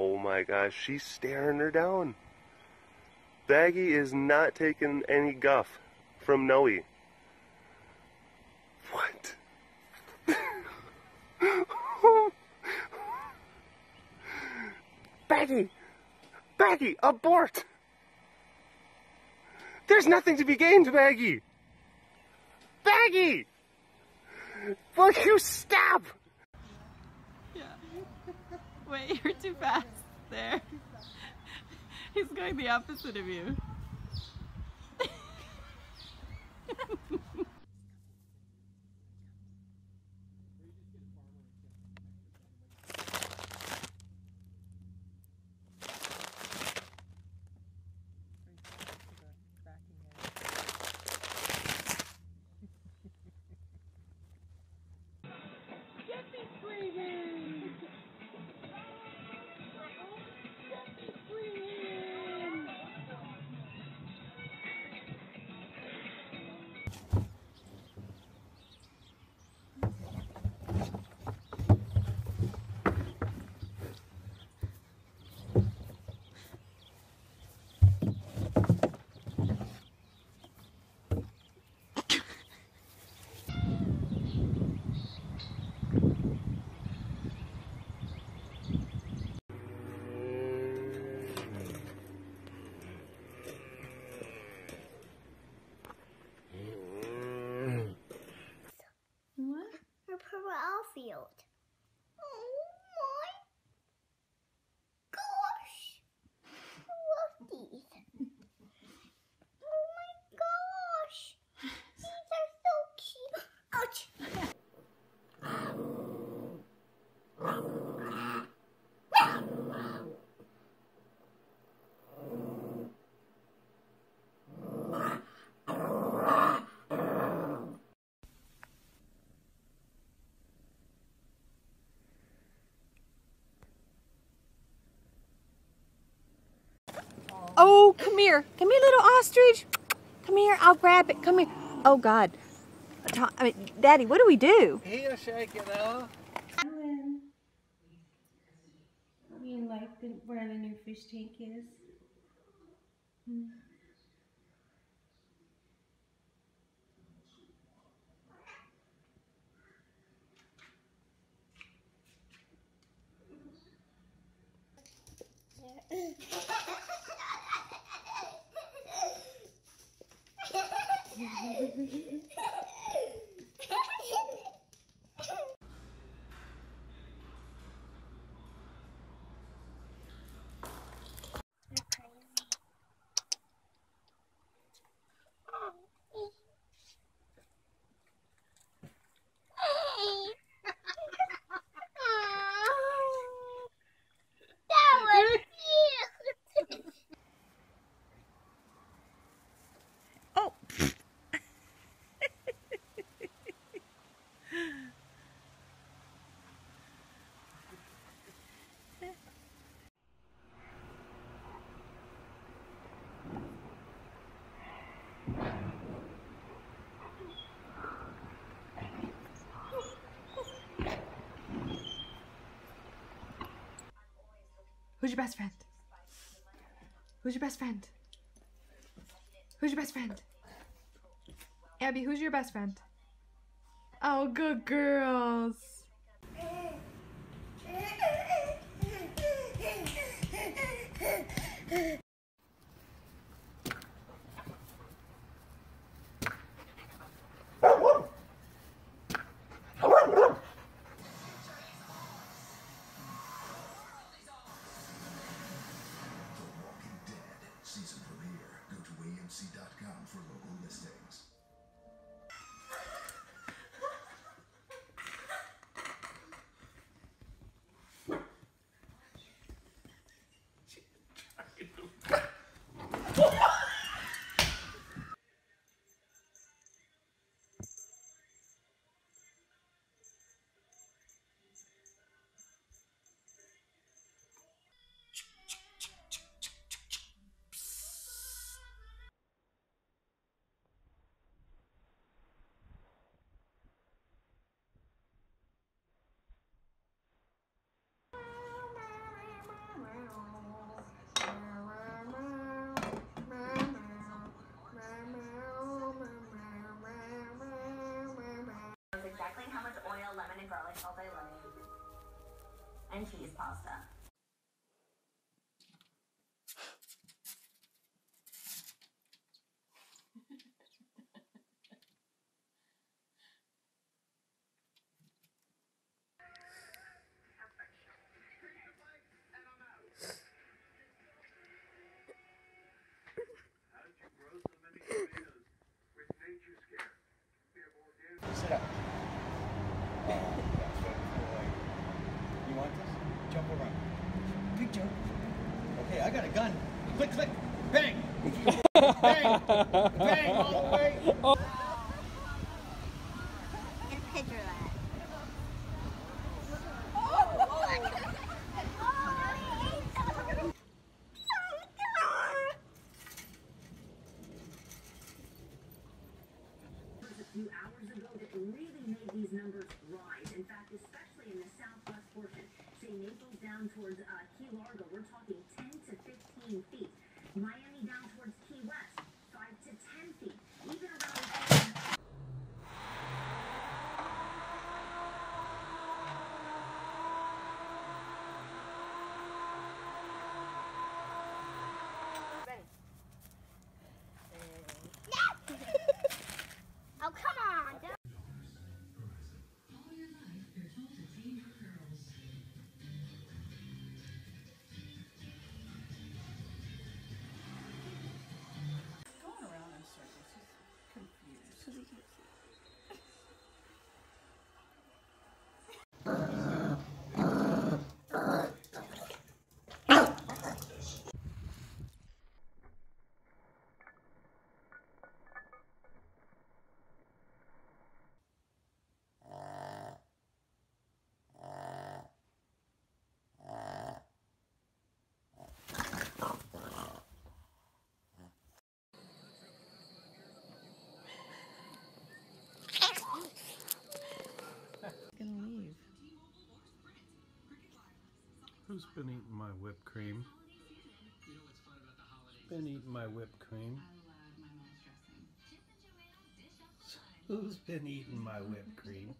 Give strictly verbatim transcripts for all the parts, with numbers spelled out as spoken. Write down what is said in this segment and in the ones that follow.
Oh my gosh, she's staring her down. Baggy is not taking any guff from Noe. What? Baggy! Baggy, abort! There's nothing to be gained, Baggy! Baggy! Will you stop? Yeah. Wait, you're too fast. There. He's going the opposite of you. Field. Oh my gosh! Look these. Oh my gosh! These are so cute. Ouch! Oh, come here. Come here, little ostrich. Come here. I'll grab it. Come here. Oh, God. Tom, I mean, Daddy, what do we do? He'll shake it off. You like the, where the new fish tank is? Hmm. Who's your best friend? Who's your best friend? Who's your best friend? Abby, who's your best friend? Oh, good girls. Season premiere. Go to A M C dot com for local listings. rice all day long. And cheese pasta. Sit up. You want this? Jump around. Big jump. Okay, I got a gun. Click, click. Bang. Bang. Bang all the way. And picture that. A few hours ago that really made these numbers rise. In fact, especially in the southwest portion, say Naples down towards uh, Key Largo, we're talking ten to fifteen feet. Miami down towards Key West, five to ten feet. Even around Oh, come on. Don't- Going around in circles. He's confused. Gonna leave. Who's been eating my whipped cream? Been eating my whipped cream? Who's been eating my whipped cream?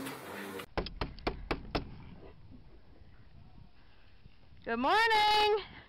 Good morning!